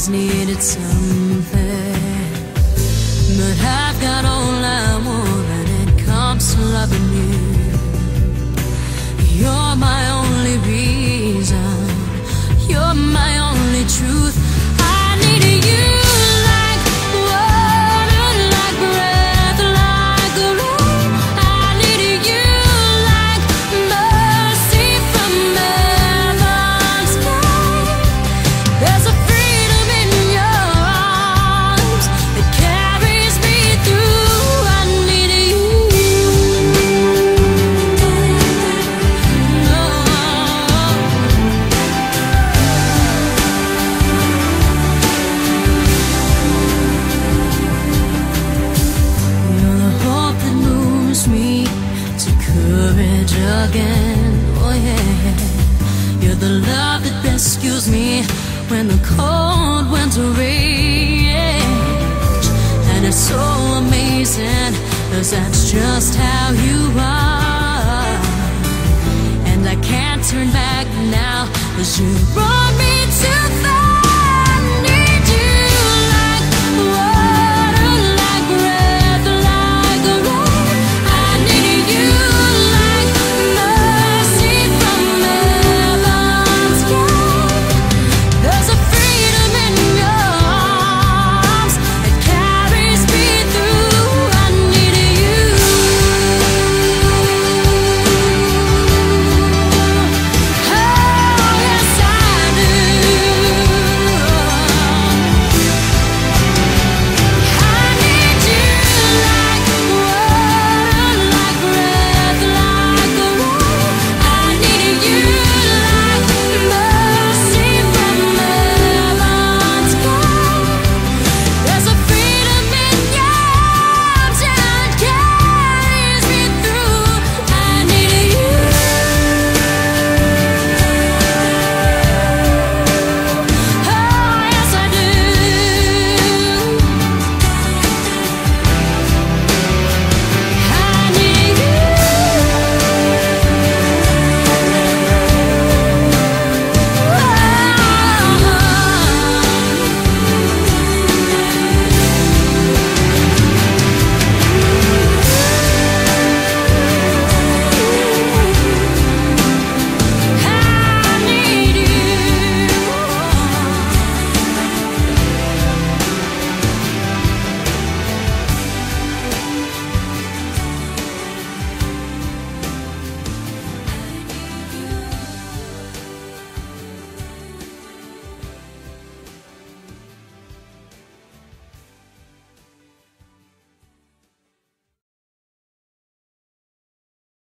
always needed something, but I've got all I want when it comes to loving you. You're my only reason, you're my only truth. I need you like water, like breath, like rain. I need you like mercy from heaven's sky. There's a freedom in your arms that carries me through. I need you. You're the hope that moves me to courage again. Oh yeah. You're the love that rescues me when the cold winter rage. And it's so amazing, 'cause that's just how you are. And I can't turn back now, 'cause you brought me too far.